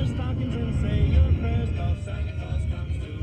stockings and say your prayers, 'cause Santa Claus comes to